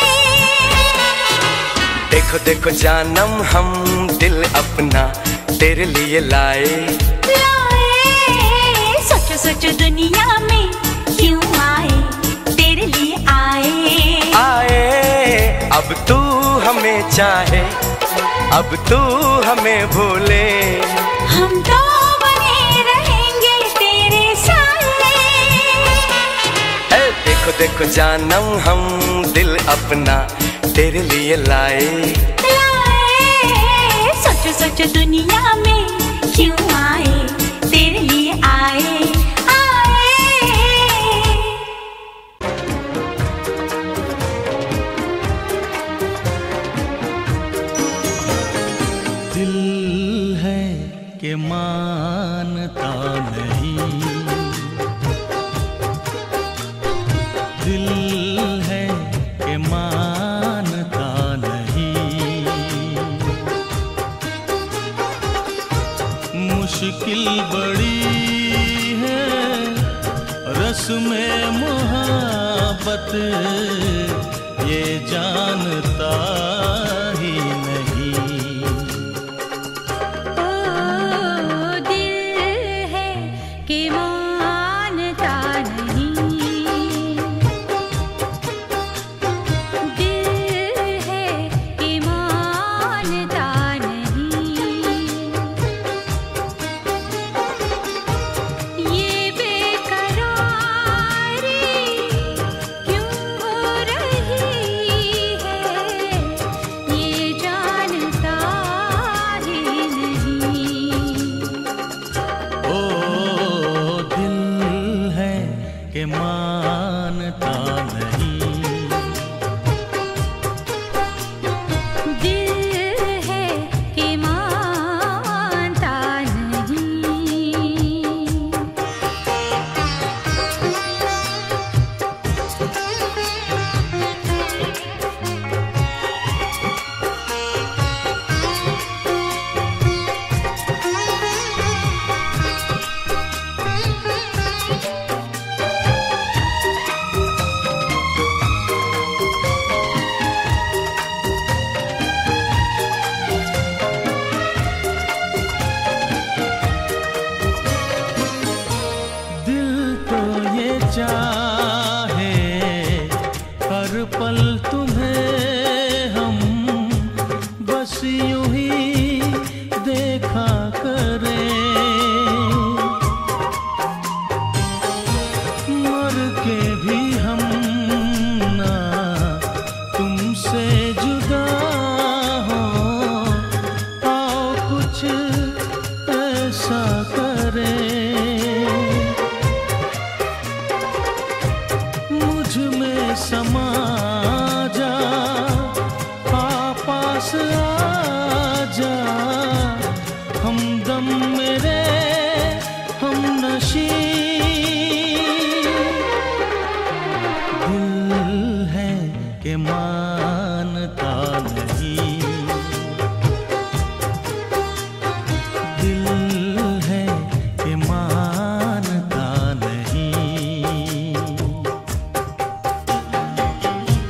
देखो देखो जानम हम दिल अपना तेरे लिए लाए, सोचो सोचो दुनिया में क्यों आए, तेरे लिए आए। आए अब तू हमें चाहे, अब तू हमें भूले, हम तो बने रहेंगे तेरे साए। देखो देखो जानम हम दिल अपना तेरे लिए लाए। लाए सोचो सोचो दुनिया में क्यों आए, तेरे लिए आए आए। दिल है कि मानता नहीं, दिल है कि मानता नहीं, मुश्किल बड़ी है रस्म मोहब्बत, ये जानता ही नहीं। ओ दिल है कि मानता नहीं, दिल है कि मानता नहीं, ये बेकरारी क्यों हो रही है, ये जानता ही नहीं। ओ दिल है कि मानता नहीं, दिल है कि मानता नहीं। दिल तो ये चाहे हर पल तुम्हें हम बस यूं ही देखा करें, मर के भी हम ना तुमसे जुदा हो, आओ कुछ ऐसा करें, मुझ में समा जा, आ पास आ जा, हमदम मेरे हम नशी। दिल है कि मानता नहीं, दिल है कि मानता नहीं।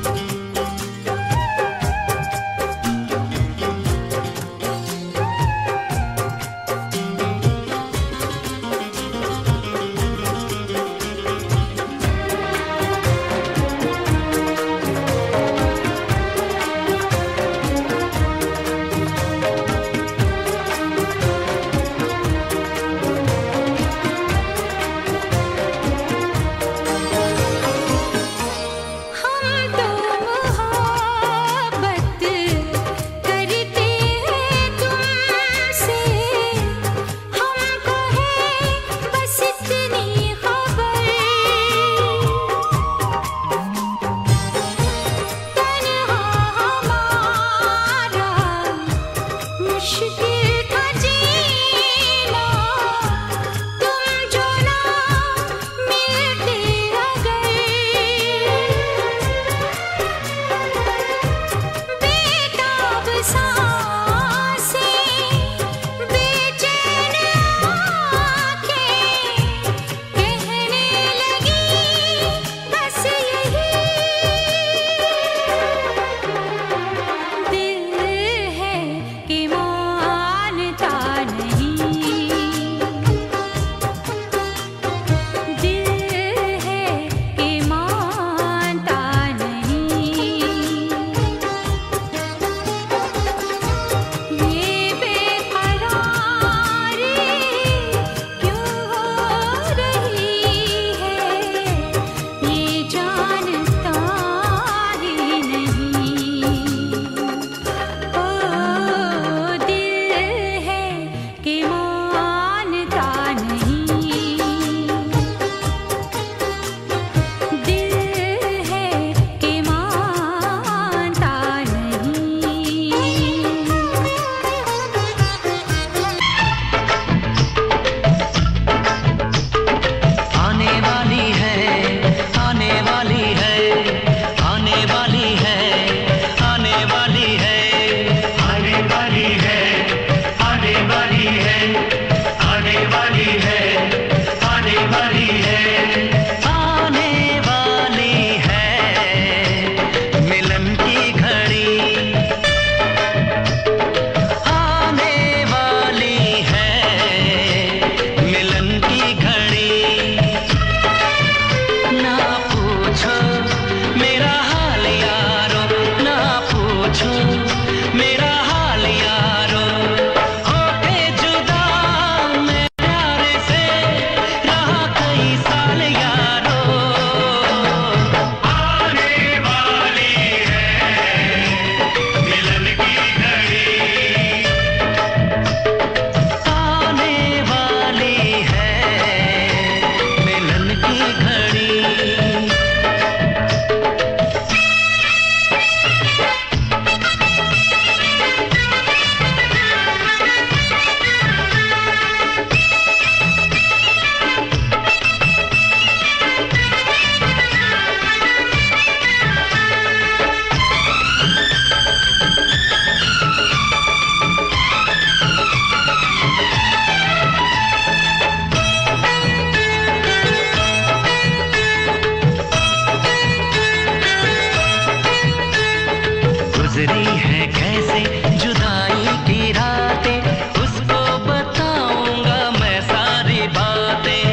कैसे जुदाई की रातें, उसको बताऊंगा मैं सारी बातें।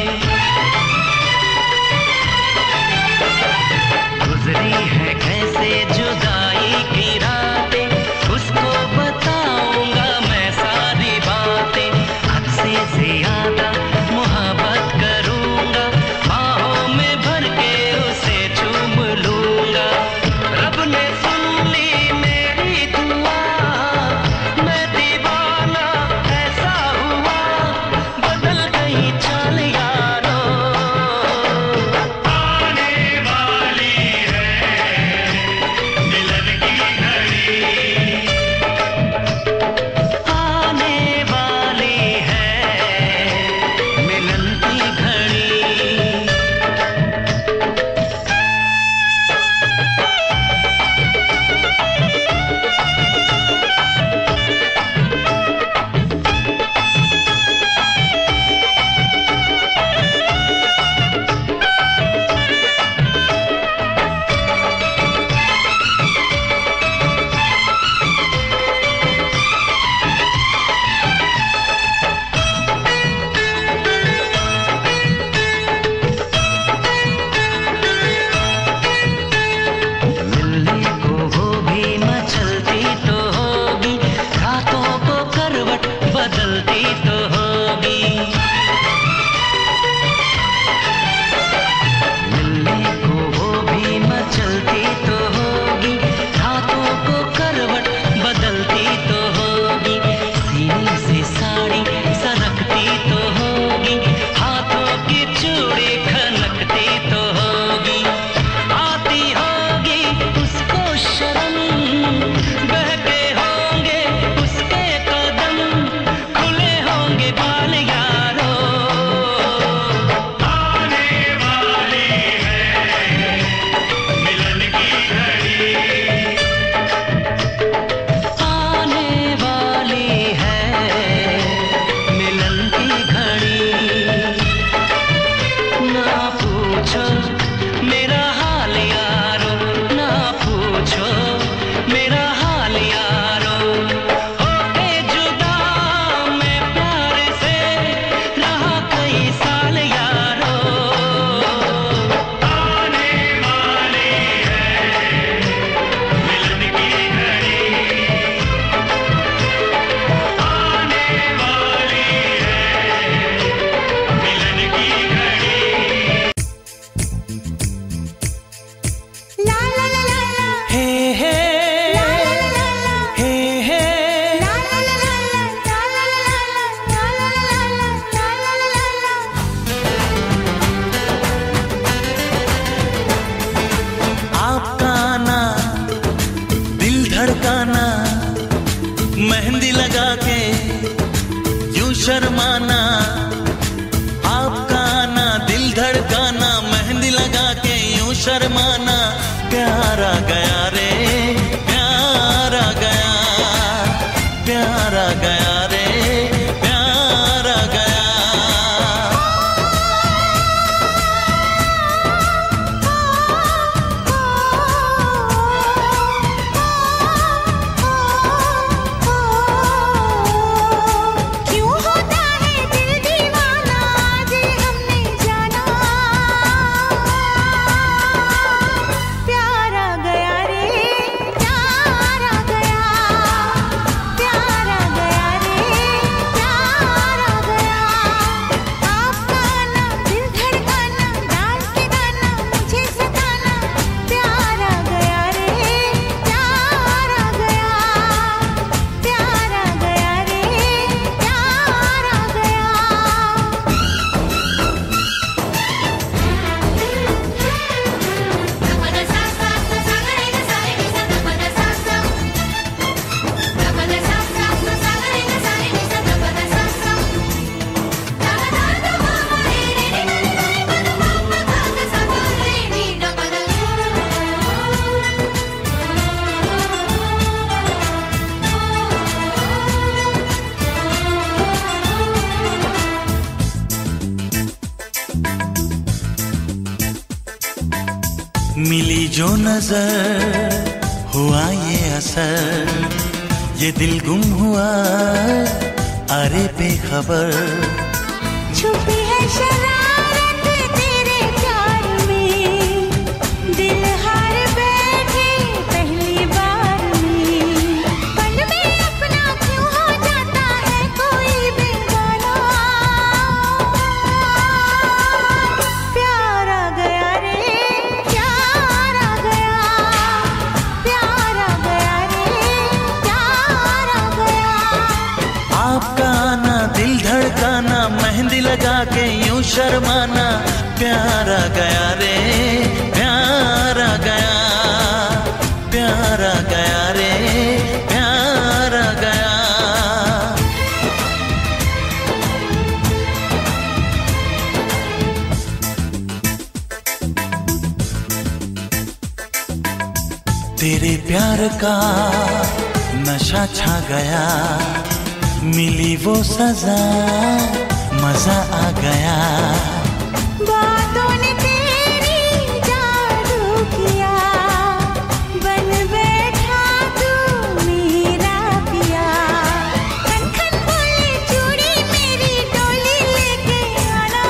गुजरी है कैसे जुदाई की रातें, उसको बताऊंगा मैं सारी बातें। हद से ज्यादा मोहब्बत करूंगा, बाहों में भर के उसे चूम लूंगा। रब ने सुन ली मेरी दुआ, मैं दीवाना ऐसा हुआ, बदल गई चाल यारो। आने वाली है मिलन की घड़ी, आने वाली है मिलन की घड़ी। मिलने को वो भी मचलती तो होगी, रातों को करवट बदलती तो होगी। मिलने को वो भी मचलती तो होगी, रातों को करवट बदलती तो होगी। सीने से साड़ी सरकती तो होगी, हाथों की चूड़ी खनकती तो होगी। आती होगी उसको शर्म, बहके होंगे उसके कदम, खुले होंगे बाल यारो। आने वाली है मिलन की घड़ी, आने वाली है मिलन की घड़ी। ना पूछो मेरा हाल यारो, ना पूछो मेरा हाल यारो। होके जुदा मैं प्यार से रहा कई साल यारो। आने वाली है मिलन की घड़ी, आने वाली है मिलन की घड़ी। ला ला ला ला ला, हे हे ला ला ला ला ला, हे हे ला ला ला ला ला, ला ला ला ला ला, ला ला ला ला ला, ला ला ला ला ला। आपका आना, दिल धड़काना, मेहंदी लगा के यूं शर्माना। आपका आना, दिल धड़काना, मेहंदी लगा के यूं शर्माना। प्यार आ गया रे, प्यार आ गया, प्यार आ गया रे, प्यार आ गया। क्यों होता है दिल दीवाना, आज हमने जाना। प्यार आ गया रे, प्यार आ गया, प्यार आ गया रे, प्यार आ गया। आपका आना, दिल धड़काना, डांस के गाना, मुझे सताना। प्यार आ गया रे, प्यार आ गया, प्यार आ गया रे, प्यार आ गया। मिली जो नजर हुआ ये असर, ये दिल गुम हुआ, अरे बेखबर। छुपी है शरारत तेरे प्यार में, दिल हार बैठे पहली बार में। पल में अपना क्यों हो जाता है कोई बेगाना। प्यार आ गया रे, प्यार आ गया, प्यार आ गया रे, प्यार आ गया। आपका आना, दिल धड़काना, मेहंदी लगा के यूं शर्माना, प्यार आ गया रे, प्यार आ गया, प्यार आ गया रे, प्यार आ गया। तेरे प्यार का नशा छा गया, मिली वो सजा, मजा आ गया। बातों ने तेरी जादू किया, बन बैठा तू मेरा पिया। खन खन बोले चूड़ी मेरी डोली लेके आना।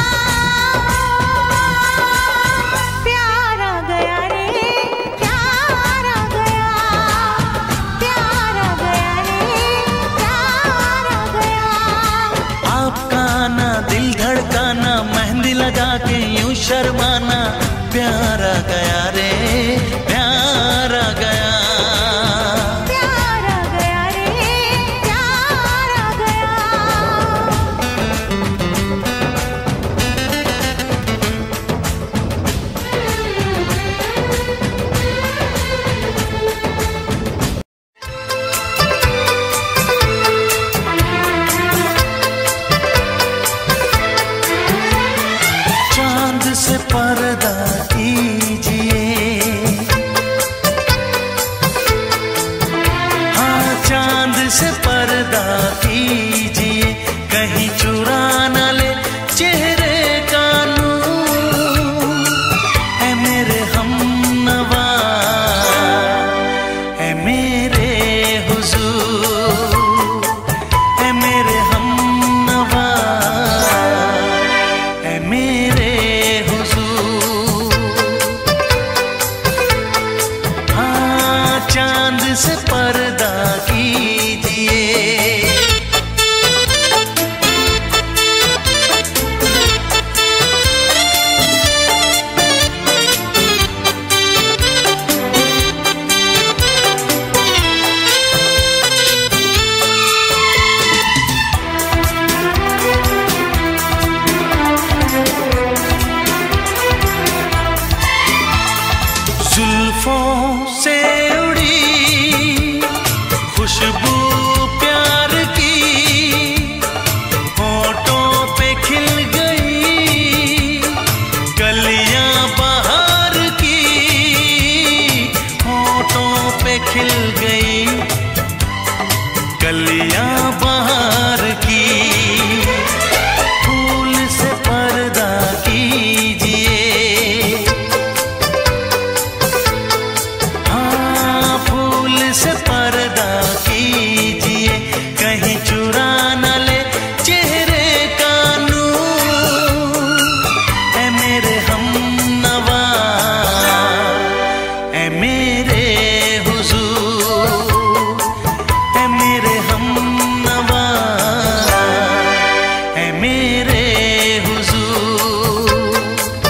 प्यार आ गया रे, प्यार आ गया, प्यार आ गया रे, प्यार आ गया। आपका आना, दिल धड़काना, मेहंदी लगा के यूं शर्माना, प्यार आ गया रे, प्यार आ गया। प्यार आ गया रे, प्यार आ गया। चांद से पर्दा कीजिए, हाँ चांद से पर्दा कीजिए, कहीं चुरा न ले चेहरे का नूर। ऐ मेरे हमनवा, ऐ मेरे हुजूर, ऐ मेरे हमनवा, ऐ मेरे हुजूर। हाँ चांद से पर्दा कीजिए। जुल्फों से उड़ी खुशबू प्यार की, होठों पे खिल गई कलियां बहार की, होठों पे खिल गई कलियां बहार की। फूल से पर्दा कीजिए, हाँ फूल से पर्दा कीजिए, कहीं चुरा न ले चेहरे का नूर। ऐ मेरे हमनवा, ऐ मेरे हुजूर, ऐ मेरे हमनवा, ऐ मेरे हुजूर।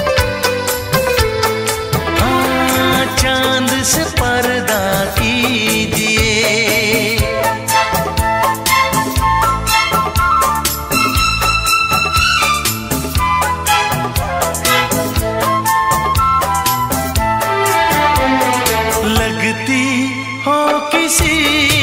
हाँ चांद से पर्दा कीजिए। लगती हो किसी